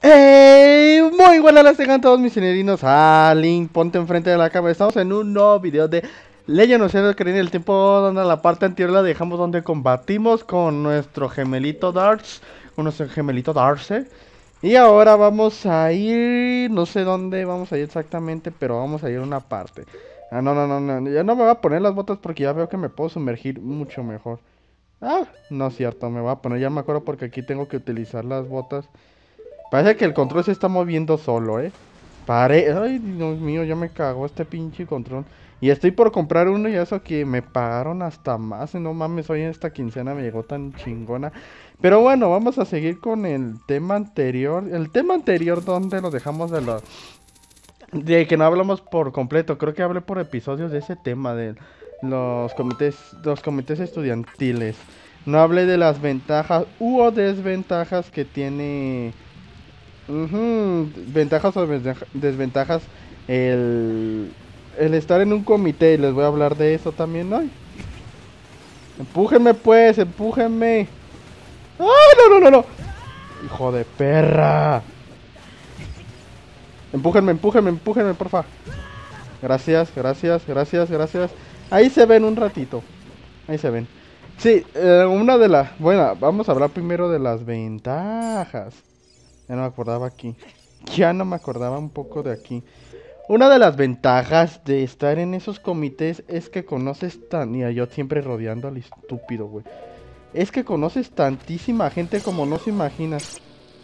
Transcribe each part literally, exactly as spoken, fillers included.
¡Hey! Muy buenas las tengan todos mis señorinos. Ah, Link, ponte enfrente de la cámara. Estamos en un nuevo video de Legend of Zelda Ocarina del Tiempo, donde la parte anterior la dejamos donde combatimos con nuestro gemelito Darks, con nuestro gemelito Darce. Y ahora vamos a ir, no sé dónde vamos a ir exactamente, pero vamos a ir a una parte. Ah, no, no, no, no, ya no me voy a poner las botas porque ya veo que me puedo sumergir mucho mejor. Ah, no es cierto, me voy a poner, ya me acuerdo porque aquí tengo que utilizar las botas. Parece que el control se está moviendo solo, ¿eh? Pare... Ay, Dios mío, ya me cagó este pinche control. Y estoy por comprar uno y eso que me pagaron hasta más. No mames, hoy en esta quincena me llegó tan chingona. Pero bueno, vamos a seguir con el tema anterior. El tema anterior donde lo dejamos de los... De que no hablamos por completo. Creo que hablé por episodios de ese tema, de los comités, los comités estudiantiles. No hablé de las ventajas u o desventajas que tiene... Ujú, ventajas o desventaja- desventajas el, el estar en un comité. Les voy a hablar de eso también hoy. Empújenme pues, empújenme. ¡Ay, no, no, no, no! Hijo de perra. Empújenme, empújenme, empújenme, porfa. Gracias, gracias, gracias, gracias. Ahí se ven un ratito. Ahí se ven. Sí, eh, una de las... Bueno, vamos a hablar primero de las ventajas. Ya no me acordaba aquí. Ya no me acordaba un poco de aquí. Una de las ventajas de estar en esos comités es que conoces tan... Mira, yo siempre rodeando al estúpido, güey. Es que conoces tantísima gente como no se imaginas.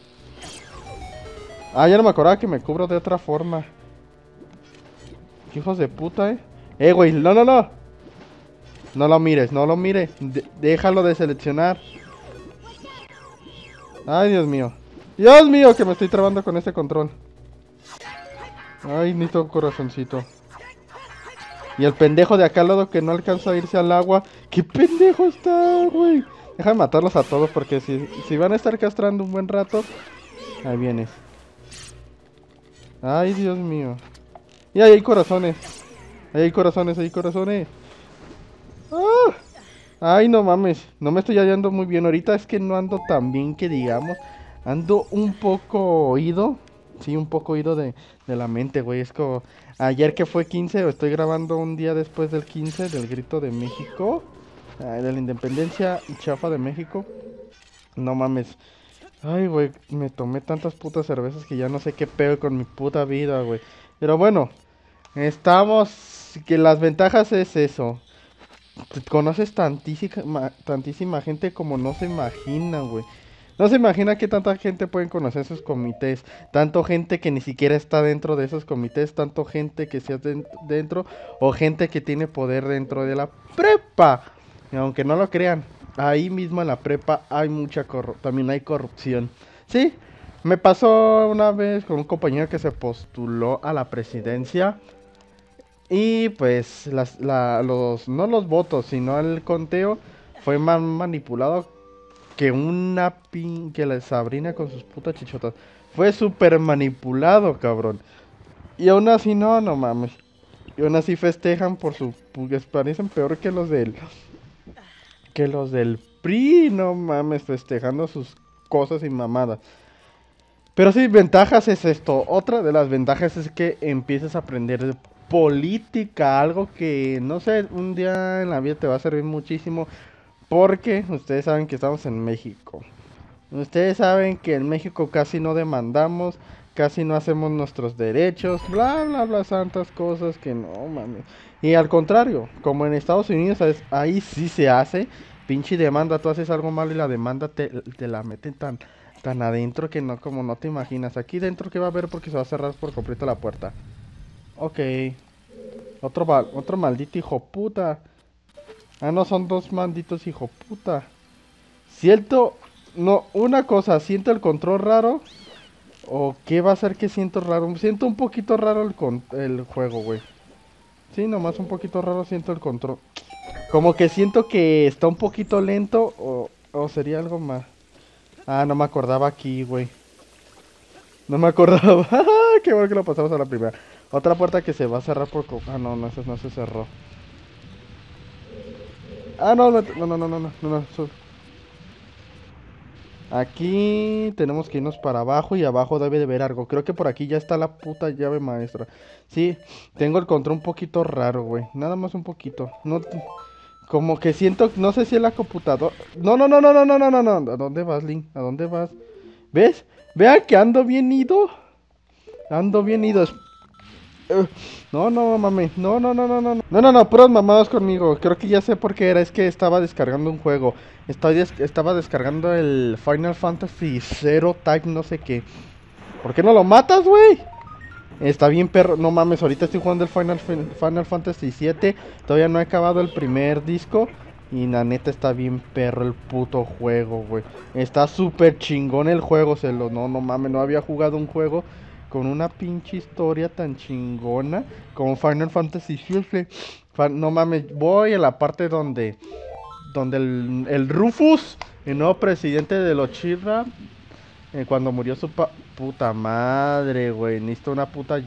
Ah, ya no me acordaba que me cubro de otra forma. Qué hijos de puta, eh. Eh, güey, no, no, no. No lo mires, no lo mires. De- déjalo de seleccionar. Ay, Dios mío. Dios mío, que me estoy trabando con este control. Ay, necesito un corazoncito. Y el pendejo de acá al lado que no alcanza a irse al agua. ¿Qué pendejo está, güey? Déjame matarlos a todos porque si, si van a estar castrando un buen rato. Ahí vienes. Ay, Dios mío. Y ahí hay corazones. Ahí hay corazones, ahí hay corazones. ¡Ah! Ay, no mames. No me estoy hallando muy bien. Ahorita es que no ando tan bien que digamos. Ando un poco oído. Sí, un poco oído de, de la mente, güey. Es como ayer que fue quince, estoy grabando un día después del quince del Grito de México. Ay, de la Independencia chafa de México. No mames. Ay, güey, me tomé tantas putas cervezas que ya no sé qué pedo con mi puta vida, güey. Pero bueno, estamos... Que las ventajas es eso. Te conoces tantísima, tantísima gente como no se imagina, güey. No se imagina que tanta gente pueden conocer esos comités. Tanto gente que ni siquiera está dentro de esos comités. Tanto gente que sea den- dentro. O gente que tiene poder dentro de la prepa. Y aunque no lo crean, ahí mismo en la prepa hay mucha corrupción. También hay corrupción. Sí, me pasó una vez con un compañero que se postuló a la presidencia. Y pues las, la, los, no los votos, sino el conteo fue más manipulado que una pin... que la Sabrina con sus putas chichotas. Fue súper manipulado, cabrón. Y aún así no, no mames. Y aún así festejan por su... Porque parecen peor que los del... Que los del P R I, no mames, festejando sus cosas y mamadas. Pero sí, ventajas es esto. Otra de las ventajas es que empieces a aprender de política, algo que, no sé, un día en la vida te va a servir muchísimo. Porque ustedes saben que estamos en México. Ustedes saben que en México casi no demandamos, casi no hacemos nuestros derechos, bla, bla, bla, santas cosas que no, mames. Y al contrario, como en Estados Unidos, ¿sabes? Ahí sí se hace, pinche demanda, tú haces algo malo y la demanda te, te la meten tan, tan adentro que no, como no te imaginas. Aquí dentro, ¿qué va a haber? Porque se va a cerrar por completo la puerta. Ok, otro, val- otro maldito hijo puta. Ah, no, son dos malditos hijo puta. Siento, no, una cosa, siento el control raro. ¿O qué va a ser que siento raro? Siento un poquito raro el, con el juego, güey. Sí, nomás un poquito raro siento el control. Como que siento que está un poquito lento o, o sería algo más. Ah, no me acordaba aquí, güey. No me acordaba. Qué bueno que lo pasamos a la primera. Otra puerta que se va a cerrar por... co- Ah, no, no, esa no se cerró. Ah, no, no, no, no, no, no, no, no, no, su- Aquí tenemos que irnos para abajo y abajo debe de haber algo. Creo que por aquí ya está la puta llave maestra. Sí, tengo el control un poquito raro, güey. Nada más un poquito. No, como que siento, no sé si es la computadora. No, no, no, no, no, no, no, no, no. ¿A dónde vas, Link? ¿A dónde vas? ¿Ves? Vea que ando bien ido. Ando bien ido. Es- eh, No, no, mami. No, no, no, no, no. No, no, no, no, puros mamados conmigo. Creo que ya sé por qué era. Es que estaba descargando un juego. Estoy des- estaba descargando el Final Fantasy Zero Type no sé qué. ¿Por qué no lo matas, güey? Está bien perro, no mames, ahorita estoy jugando el Final, Fan- Final Fantasy siete. Todavía no he acabado el primer disco. Y la neta está bien perro el puto juego, güey. Está súper chingón el juego, se lo... No, no mames, no había jugado un juego con una pinche historia tan chingona como Final Fantasy siete. Fa- No mames, voy a la parte donde... Donde el, el Rufus, el nuevo presidente de los Chirra, eh, cuando murió su pa... Puta madre, güey. Necesito una puta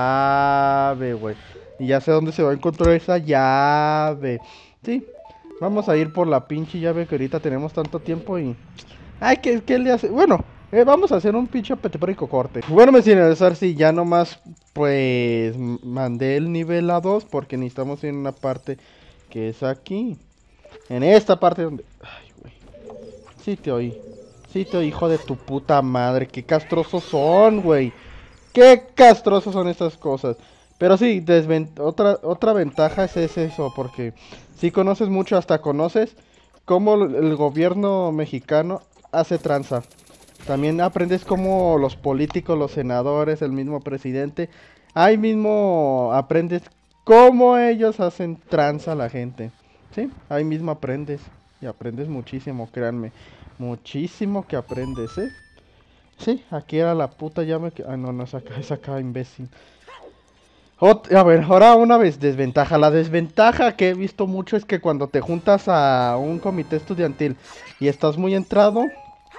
llave, güey. Y ya sé dónde se va a encontrar esa llave. Sí. Vamos a ir por la pinche llave que ahorita tenemos tanto tiempo y... Ay, ¿qué, qué le hace? Bueno, eh, vamos a hacer un pinche petipórico corte. Bueno, me sinalizar si ya nomás, pues, m- mandé el nivel a dos porque necesitamos ir en una parte que es aquí. En esta parte donde... Ay, güey. Sí te oí. Sí te oí, hijo de tu puta madre. Qué castrosos son, güey. Qué castrosos son estas cosas. Pero sí, desven- otra, otra ventaja es, es eso, porque si conoces mucho, hasta conoces cómo el el gobierno mexicano hace tranza. También aprendes cómo los políticos, los senadores, el mismo presidente, ahí mismo aprendes cómo ellos hacen tranza a la gente. Sí, ahí mismo aprendes. Y aprendes muchísimo, créanme. Muchísimo que aprendes, ¿eh? Sí, aquí era la puta llave que... Ah, no, no, es acá, es acá, imbécil. Ot- a ver, ahora una vez desventaja. La desventaja que he visto mucho es que cuando te juntas a un comité estudiantil y estás muy entrado,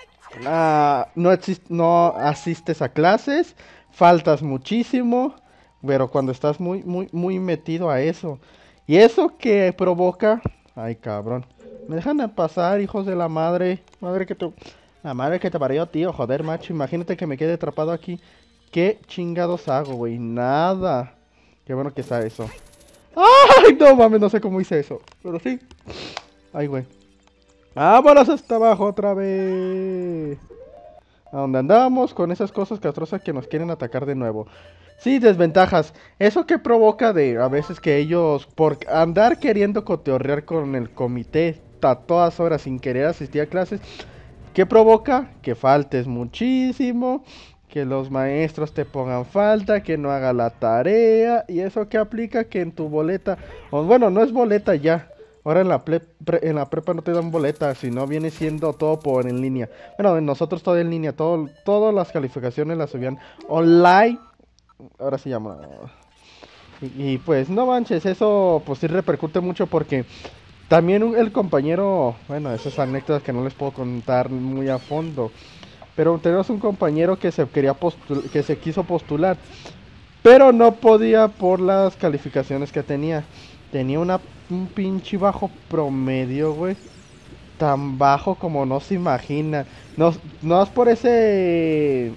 ah, no, exis- no asistes a clases, faltas muchísimo, pero cuando estás muy, muy, muy metido a eso. Y eso que provoca... Ay, cabrón. Me dejan de pasar, hijos de la madre. Madre que te... La madre que te parió, tío. Joder, macho. Imagínate que me quede atrapado aquí. ¿Qué chingados hago, güey? Nada. Qué bueno que está eso. ¡Ay, no mames! No sé cómo hice eso. Pero sí. Ay, güey. ¡Vámonos hasta abajo otra vez! A donde andamos con esas cosas castrosas que nos quieren atacar de nuevo. Sí, desventajas. Eso que provoca de a veces que ellos, por andar queriendo coteorrear con el comité a todas horas sin querer asistir a clases, ¿qué provoca? Que faltes muchísimo, que los maestros te pongan falta, que no haga la tarea, y eso que aplica que en tu boleta, o bueno, no es boleta ya. Ahora en la, ple- pre- en la prepa no te dan boleta, sino viene siendo todo por en línea. Bueno, nosotros todo en línea, todo, todas las calificaciones las subían online. Ahora se llama. Y, y pues no manches, eso pues sí repercute mucho porque también un- el compañero, bueno, esas anécdotas que no les puedo contar muy a fondo. Pero tenemos un compañero que se quería postul- que se quiso postular, pero no podía por las calificaciones que tenía. Tenía una un pinche bajo promedio, güey. Tan bajo como no se imagina. No, no es por ese.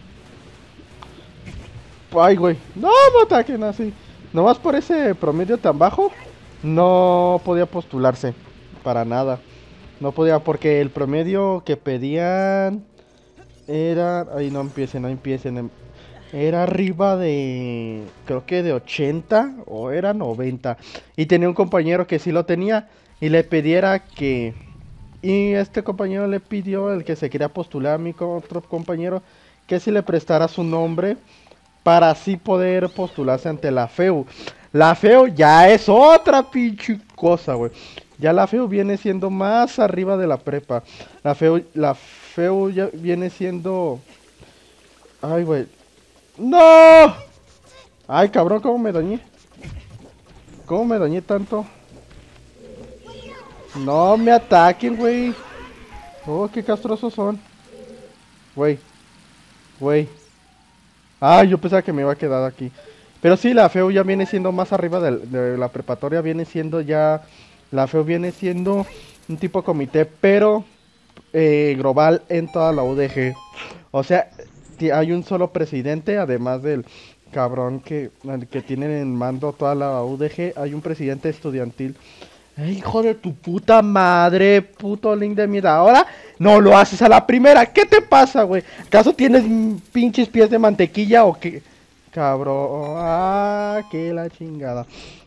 Ay, güey. No me ataquen así. Nomás por ese promedio tan bajo, no podía postularse. Para nada. No podía, porque el promedio que pedían era. Ay, no empiecen, no empiecen. em- Era arriba de... Creo que de ochenta o era noventa. Y tenía un compañero que sí lo tenía. Y le pidiera que... Y este compañero le pidió, el que se quería postular a mi co- otro compañero, que si le prestara su nombre para así poder postularse ante la FEU. La FEU ya es otra pinche cosa, güey. Ya la FEU viene siendo más arriba de la prepa. La FEU, la FEU ya viene siendo... Ay, güey. ¡No! Ay, cabrón, ¿cómo me dañé? ¿Cómo me dañé tanto? No me ataquen, güey. Oh, qué castrosos son. Güey, güey. Ay, yo pensaba que me iba a quedar aquí. Pero sí, la FEU ya viene siendo más arriba del- de, la preparatoria. Viene siendo ya... La FEU viene siendo un tipo comité, pero eh, global en toda la U D G. O sea, hay un solo presidente, además del cabrón que, el que tiene en mando toda la U D G, hay un presidente estudiantil. Ay, hijo de tu puta madre, puto link de mierda. Ahora no lo haces a la primera. ¿Qué te pasa, güey? ¿Acaso tienes pinches pies de mantequilla o qué? Cabrón. Ah, que la chingada.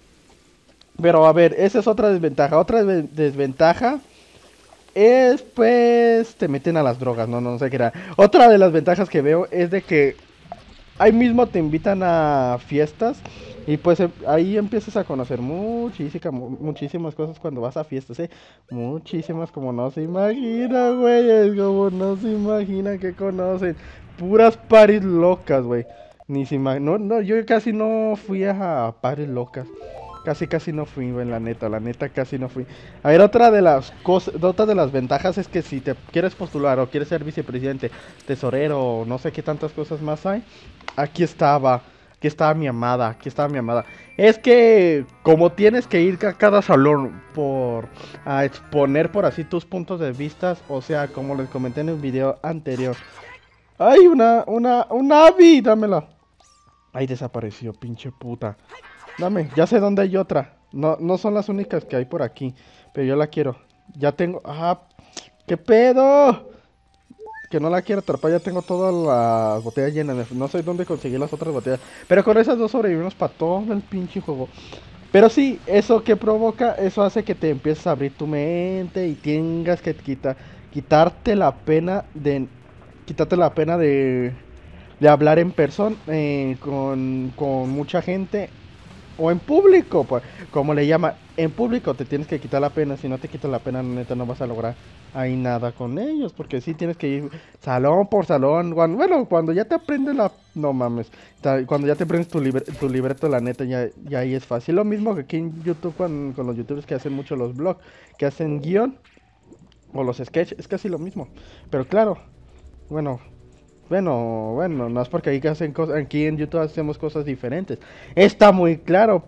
Pero a ver, esa es otra desventaja. Otra desventaja es, pues, te meten a las drogas. No, no sé qué era. Otra de las ventajas que veo es de que ahí mismo te invitan a fiestas. Y pues ahí empiezas a conocer muchísimas, muchísimas cosas cuando vas a fiestas, ¿eh? Muchísimas como no se imagina, güey. Es como no se imagina que conocen. Puras paris locas, güey. Ni se imagina. No, no, yo casi no fui a paris locas. Casi, casi no fui, güey, la neta, la neta casi no fui. A ver, otra de las cosas, otra de las ventajas es que si te quieres postular o quieres ser vicepresidente, tesorero, o no sé qué tantas cosas más hay, aquí estaba, aquí estaba mi amada, aquí estaba mi amada. Es que como tienes que ir a cada salón por a exponer por así tus puntos de vista, o sea, como les comenté en el video anterior. Ay, una, una, una Abby, dámela. Ay, desapareció, pinche puta. Dame, ya sé dónde hay otra. No, no son las únicas que hay por aquí. Pero yo la quiero. Ya tengo. ¡Ah! ¿Qué pedo? Que no la quiero atrapar. Ya tengo todas las botellas llenas. No sé dónde conseguir las otras botellas. Pero con esas dos sobrevivimos para todo el pinche juego. Pero sí, eso que provoca, eso hace que te empieces a abrir tu mente y tengas que quita, quitarte la pena de. Quitarte la pena de. De hablar en persona. Eh, con, con mucha gente. O en público, pues, como le llama, en público te tienes que quitar la pena. Si no te quitas la pena, neta, no vas a lograr ahí nada con ellos. Porque sí tienes que ir salón por salón. Cuando, bueno, cuando ya te aprendes la... No mames. Cuando ya te aprendes tu, libre, tu libreto, la neta, ya, ya ahí es fácil. Lo mismo que aquí en YouTube con, con los youtubers que hacen mucho los vlogs. Que hacen guión. O los sketches. Es casi lo mismo. Pero claro, bueno... Bueno, bueno, no es porque ahí hacen cosas, aquí en YouTube hacemos cosas diferentes. Está muy claro,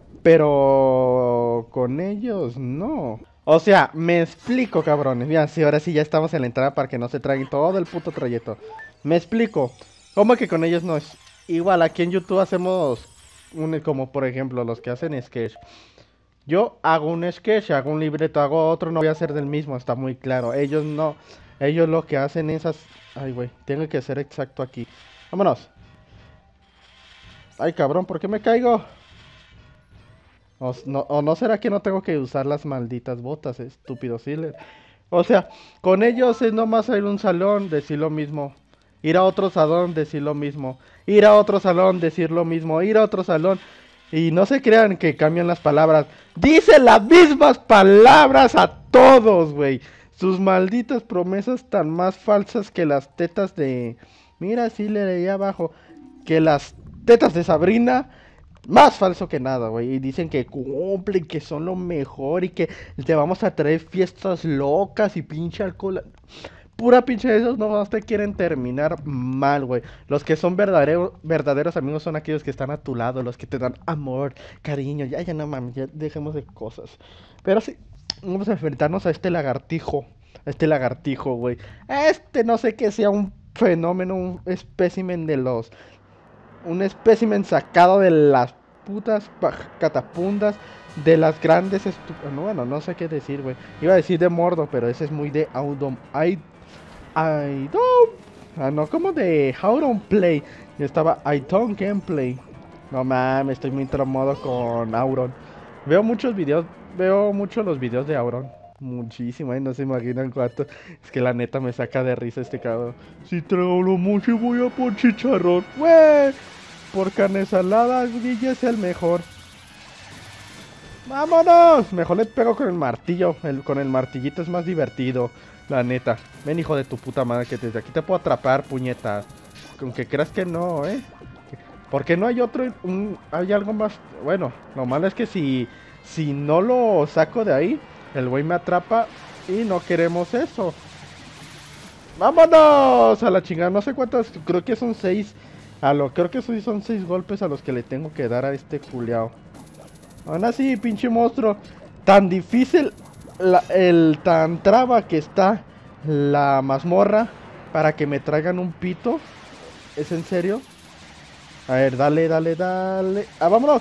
pero con ellos no. O sea, me explico, cabrones. Mira, sí, ahora sí ya estamos en la entrada para que no se traguen todo el puto trayecto. Me explico. ¿Cómo que con ellos no es? Igual, aquí en YouTube hacemos un, como por ejemplo los que hacen sketch. Yo hago un sketch, hago un libreto, hago otro, no voy a hacer del mismo, está muy claro. Ellos no, ellos lo que hacen es... as- Ay, güey, tengo que ser exacto aquí. Vámonos. Ay, cabrón, ¿por qué me caigo? O, s- no, o no será que no tengo que usar las malditas botas, estúpido Sealer. O sea, con ellos es nomás ir a un salón, decir lo mismo. Ir a otro salón, decir lo mismo. Ir a otro salón, decir lo mismo. Ir a otro salón. Y no se crean que cambian las palabras. Dicen las mismas palabras a todos, güey. Sus malditas promesas tan más falsas que las tetas de... Mira, sí le leí abajo. Que las tetas de Sabrina. Más falso que nada, güey. Y dicen que cumplen, que son lo mejor y que te vamos a traer fiestas locas y pinche alcohol. Pura pinche de esos nomás te quieren terminar mal, güey. Los que son verdaderos, verdaderos amigos son aquellos que están a tu lado, los que te dan amor, cariño. Ya, ya no mames, ya dejemos de cosas. Pero sí, vamos a enfrentarnos a este lagartijo. A este lagartijo, güey. Este no sé qué sea un fenómeno, un espécimen de los un espécimen sacado de las putas catapundas de las grandes estu... No, bueno, no sé qué decir, güey. Iba a decir de Mordo, pero ese es muy de Audom. I... I don't... Ah, no, como de How Don't Play. Yo estaba I Don't Gameplay. No mames, estoy muy traumado con Auron. Veo muchos videos, veo mucho los videos de Auron. Muchísimo, ¿eh? No se imaginan cuánto. Es que la neta me saca de risa este cabrón. Si traigo mucho y voy a por chicharrón. Güey, por carne salada, Guille es el mejor. ¡Vámonos! Mejor le pego con el martillo. El, con el martillito es más divertido. La neta. Ven, hijo de tu puta madre, que desde aquí te puedo atrapar, puñeta. Aunque creas que no, ¿eh? Porque no hay otro... Un, hay algo más... Bueno, lo malo es que si... Si no lo saco de ahí, el güey me atrapa y no queremos eso. ¡Vámonos! A la chingada, no sé cuántas... Creo que son seis... A lo, creo que sí son seis golpes a los que le tengo que dar a este culiao. Aún así, pinche monstruo. Tan difícil... La, el tan traba que está la mazmorra para que me traigan un pito. ¿Es en serio? A ver, dale, dale, dale. ¡Ah, vámonos!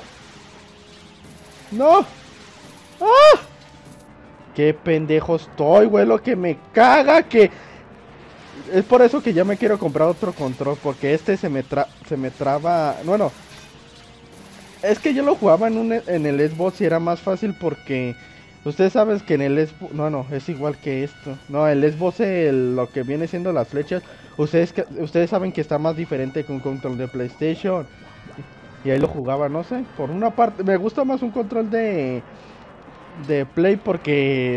¡No! ¡Ah! ¡Qué pendejo estoy, güey! Lo que me caga que... Es por eso que ya me quiero comprar otro control. Porque este se me, tra se me traba... Bueno... Es que yo lo jugaba en, un, en el Xbox y era más fácil porque... Ustedes saben que en el Xbox... No, no, es igual que esto. No, el Xbox, el, lo que viene siendo las flechas... Ustedes, ustedes saben que está más diferente que un control de PlayStation. Y ahí lo jugaba, no sé. Por una parte, me gusta más un control de... De Play porque...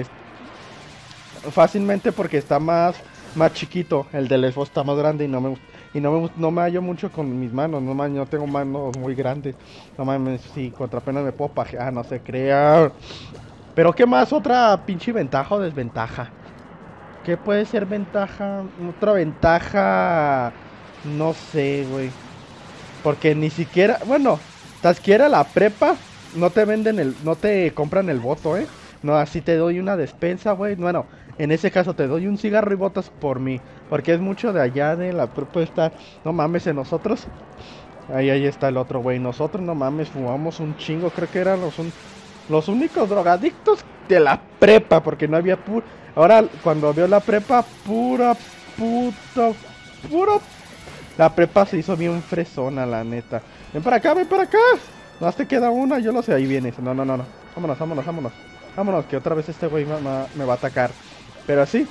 Fácilmente porque está más... Más chiquito. El del Xbox está más grande y no me gusta. Y no me, no me hallo mucho con mis manos, no, man, no tengo manos muy grandes. No mames, si contra apenas me puedo pajear, no se crea. Pero ¿qué más? ¿Otra pinche ventaja o desventaja? ¿Qué puede ser ventaja? Otra ventaja... No sé, güey. Porque ni siquiera... Bueno, tan siquiera la prepa no te venden el... No te compran el voto, ¿eh? No, así te doy una despensa, güey. Bueno, en ese caso te doy un cigarro y votas por mí. Porque es mucho de allá de la prepa está... No mames, en nosotros... Ahí, ahí está el otro, güey. Nosotros, no mames, fumamos un chingo. Creo que eran los, un... los únicos drogadictos de la prepa. Porque no había pu... Ahora, cuando vio la prepa, pura puta... Puro... La prepa se hizo bien fresona, la neta. Ven para acá, ven para acá. No te queda una, yo lo sé, ahí vienes. No, no, no, no. Vámonos, vámonos, vámonos. Vámonos, que otra vez este güey me, me, me va a atacar. Pero sí.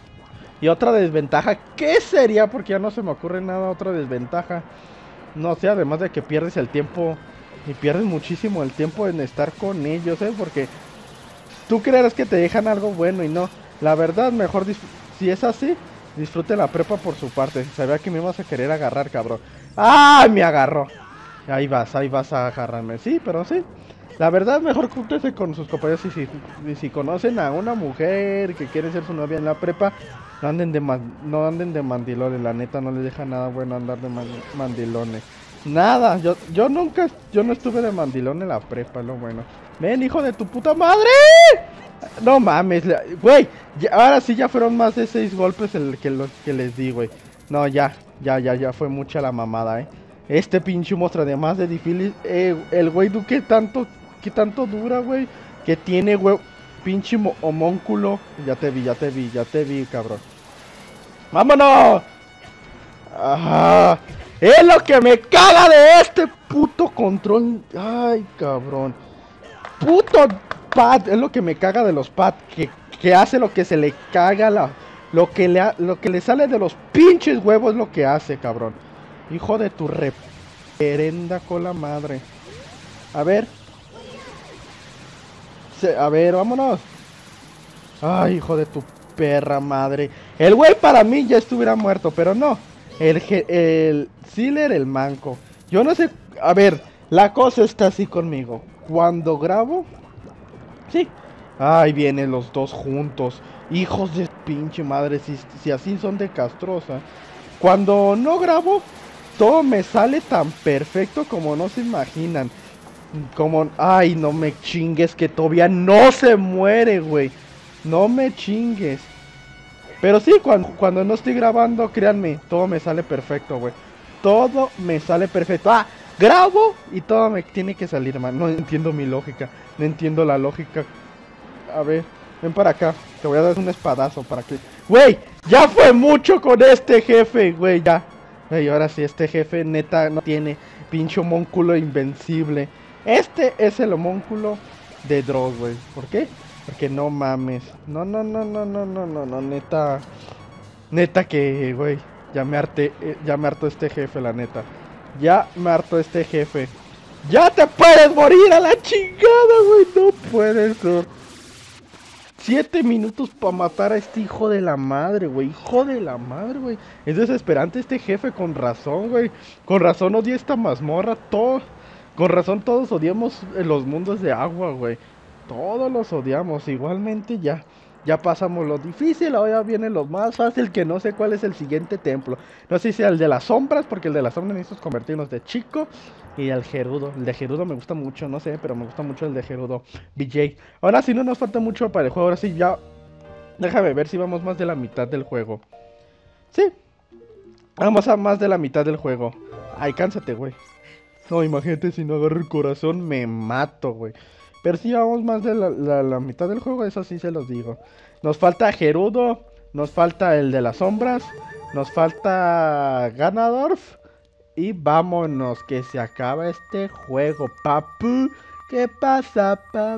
Y otra desventaja, ¿qué sería? Porque ya no se me ocurre nada, otra desventaja. No sé, además de que pierdes el tiempo. Y pierdes muchísimo el tiempo en estar con ellos, ¿eh? Porque tú creerás que te dejan algo bueno y no. La verdad, mejor si es así, disfrute la prepa por su parte. Sabía que me ibas a querer agarrar, cabrón. ¡Ah! Me agarró. Ahí vas, ahí vas a agarrarme. Sí, pero sí. La verdad, mejor júntese con sus compañeros. Y si, y si conocen a una mujer que quiere ser su novia en la prepa, no anden de, man, no anden de mandilones. La neta, no les deja nada bueno andar de man, mandilones. Nada, yo, yo nunca, yo no estuve de mandilón en la prepa, lo bueno. Ven, hijo de tu puta madre. No mames, güey. Ahora sí ya fueron más de seis golpes el que, los que les di, güey. No, ya, ya, ya, ya fue mucha la mamada, eh. Este pinche monstruo, además de difícil, eh, el güey, ¿qué tanto, qué tanto dura, güey? Que tiene, güey, pinche homúnculo. Ya te vi, ya te vi, ya te vi, cabrón. ¡Vámonos! Ajá. Es lo que me caga de este puto control. Ay, cabrón. Puto pad. Es lo que me caga de los pads. Que, que hace lo que se le caga la... Lo que le, lo que le sale de los pinches huevos es lo que hace, cabrón. Hijo de tu reverenda cola madre. A ver. Se, a ver, vámonos. Ay, hijo de tu perra madre. El güey para mí ya estuviera muerto, pero no. El, el Sealer, el manco. Yo no sé. A ver, la cosa está así conmigo. Cuando grabo. Sí. Ay, vienen los dos juntos. Hijos de pinche madre. Si, si así son de castrosa. Cuando no grabo, todo me sale tan perfecto como no se imaginan. Como. Ay, no me chingues que todavía no se muere, güey. No me chingues. Pero sí, cuando, cuando no estoy grabando, créanme, todo me sale perfecto, güey. Todo me sale perfecto. Ah, grabo y todo me tiene que salir, man. No entiendo mi lógica. No entiendo la lógica. A ver, ven para acá. Te voy a dar un espadazo para que... Güey, ya fue mucho con este jefe, güey, ya. Güey, ahora sí, este jefe neta no tiene pinche homúnculo invencible. Este es el homúnculo de Dross, güey. ¿Por qué? Porque no mames. No, no, no, no, no, no, no, no, neta. Neta que, güey. Ya me harté, eh, ya me hartó este jefe, la neta. Ya me hartó este jefe. ¡Ya te puedes morir a la chingada, güey! No puedes ser. Siete minutos para matar a este hijo de la madre, güey. Hijo de la madre, güey. Es desesperante este jefe, con razón, güey. Con razón odia esta mazmorra. Todo. Con razón todos odiamos los mundos de agua, güey. Todos los odiamos. Igualmente ya. Ya pasamos lo difícil. Ahora viene lo más fácil, que no sé cuál es el siguiente templo. No sé si sea el de las sombras, porque el de las sombras necesito convertirnos de chico. Y el Gerudo. El de Gerudo me gusta mucho, no sé, pero me gusta mucho el de Gerudo. B J. Ahora sí no nos falta mucho para el juego. Ahora sí ya Déjame ver si vamos más de la mitad del juego. Sí, vamos a más de la mitad del juego. Ay, cánsate, güey. No, imagínate si no agarro el corazón, me mato, güey. Pero si vamos más de la, la, la mitad del juego, eso sí se los digo. Nos falta Gerudo, nos falta el de las sombras, nos falta Ganondorf. Y vámonos, que se acaba este juego, papu. ¿Qué pasa,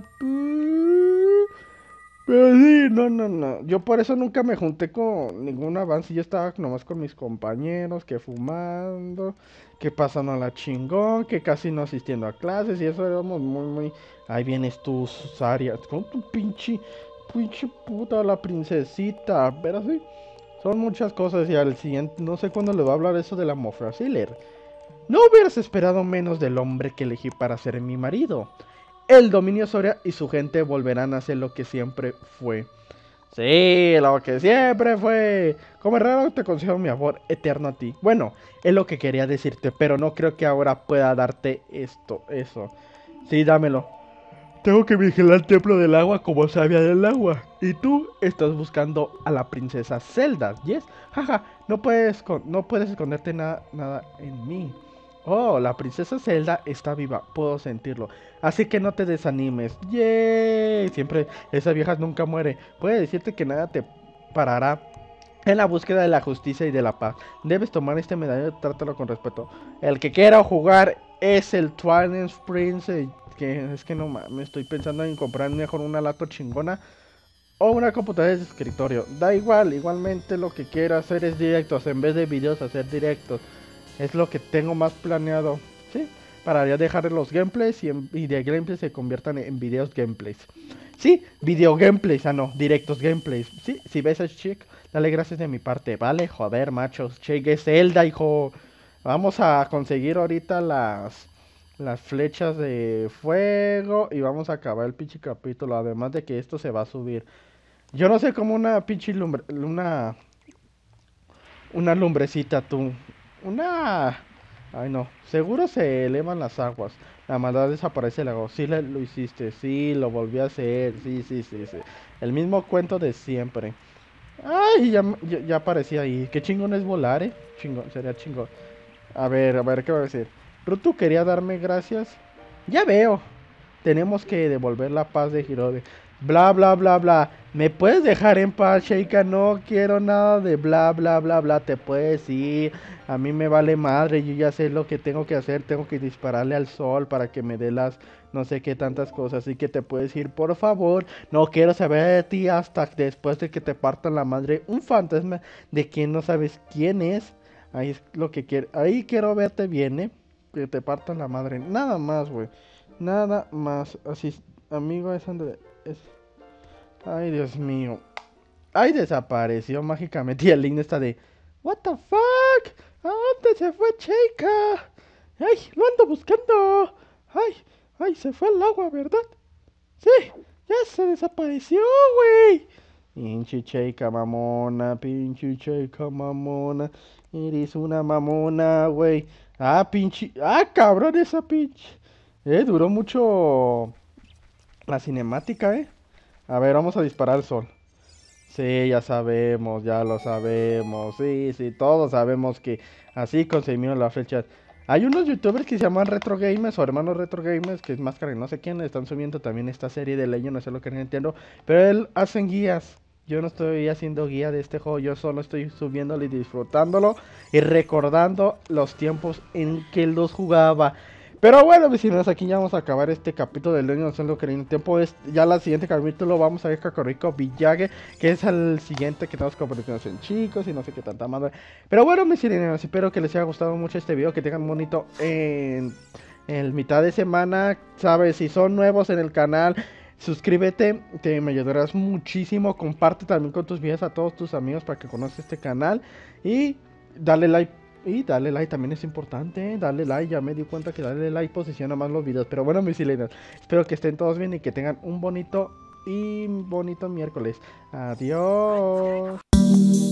papu? Pero sí, no, no, no. Yo por eso nunca me junté con ningún avance. Yo estaba nomás con mis compañeros, que fumando, que pasando a la chingón, que casi no asistiendo a clases. Y eso éramos muy, muy. Ahí vienes tú, Saria, con tu pinche, pinche puta, la princesita. Pero sí, son muchas cosas. Y al siguiente, no sé cuándo le va a hablar eso de la Mofrasiler. No hubieras esperado menos del hombre que elegí para ser mi marido. El dominio Soria y su gente volverán a ser lo que siempre fue. Sí, lo que siempre fue. Como raro te concedo mi amor eterno a ti. Bueno, es lo que quería decirte, pero no creo que ahora pueda darte esto, eso. Sí, dámelo. Tengo que vigilar el templo del agua como sabia del agua. Y tú estás buscando a la princesa Zelda, ¿yes? Jaja, no puedes, no puedes esconderte nada, nada en mí. Oh, la princesa Zelda está viva, puedo sentirlo. Así que no te desanimes. ¡Yay! Siempre, esa vieja nunca muere. Puede decirte que nada te parará en la búsqueda de la justicia y de la paz. Debes tomar este medallón y trátalo con respeto. El que quiera jugar es el Twilight Prince. Que es que no mames, estoy pensando en comprar mejor una laptop chingona o una computadora de escritorio. Da igual, igualmente lo que quiero hacer es directos. En vez de videos, hacer directos. Es lo que tengo más planeado, ¿sí? Para ya dejar los gameplays y, en, y de gameplays se conviertan en videos gameplays. Sí, video gameplays, ah no, directos gameplays. Sí, si ves a Chick, dale gracias de mi parte, ¿vale? Joder, machos, cheque Zelda, hijo. Vamos a conseguir ahorita las las flechas de fuego y vamos a acabar el pinche capítulo. Además de que esto se va a subir. Yo no sé cómo una pinche lumbre, una una lumbrecita tú. Una... Ay no, seguro se elevan las aguas. La maldad desaparece el lago. Sí le- lo hiciste, sí, lo volví a hacer. Sí, sí, sí, sí. El mismo cuento de siempre. Ay, ya, ya, ya aparecía ahí. Qué chingón es volar, eh. Chingón, sería chingón. A ver, a ver, ¿qué va a decir? Rutu quería darme gracias. Ya veo. Tenemos que devolver la paz de Hirode. Bla, bla, bla, bla. ¿Me puedes dejar en paz, Sheikah? No quiero nada de bla, bla, bla, bla. Te puedes ir. A mí me vale madre. Yo ya sé lo que tengo que hacer. Tengo que dispararle al sol para que me dé las no sé qué tantas cosas. Así que te puedes ir, por favor. No quiero saber de ti hasta después de que te partan la madre un fantasma de quien no sabes quién es. Ahí es lo que quiero. Ahí quiero verte bien, ¿eh? Que te partan la madre. Nada más, güey. Nada más. Así, amigo, es André. Es... Ay, Dios mío. Ay, desapareció mágicamente. Y el link está de... What the fuck? ¿A dónde se fue Sheikah? Ay, lo ando buscando. Ay, ay, se fue al agua, ¿verdad? Sí, ya se desapareció, güey. Pinche Sheikah mamona, pinche Sheikah mamona. Eres una mamona, güey. Ah, pinche. Ah, cabrón, esa pinche. Eh, duró mucho la cinemática, eh. A ver, vamos a disparar al sol. Sí, ya sabemos, ya lo sabemos. Sí, sí, todos sabemos que así conseguimos las flechas. Hay unos youtubers que se llaman Retro Gamers o hermanos Retro Gamers, que es más que no sé quién, están subiendo también esta serie de Legend, no sé lo que no entiendo. Pero él hacen guías. Yo no estoy haciendo guía de este juego, yo solo estoy subiéndolo y disfrutándolo y recordando los tiempos en que los jugaba. Pero bueno, vecinos, aquí ya vamos a acabar este capítulo de Legend of Zelda Ocarina of Time. Tiempo es ya la siguiente capítulo, vamos a ver Kakariko Village, que es el siguiente que tenemos convertirnos en chicos y no sé qué tanta madre. Pero bueno, mis sirenos, espero que les haya gustado mucho este video, que tengan bonito en, en mitad de semana. Sabes, si son nuevos en el canal, suscríbete, te me ayudarás muchísimo. Comparte también con tus videos a todos tus amigos para que conozcan este canal y dale like. Y dale like también es importante, ¿eh? Dale like, ya me di cuenta que darle like posiciona más los videos. Pero bueno, mis silenas, espero que estén todos bien y que tengan un bonito y bonito miércoles. Adiós.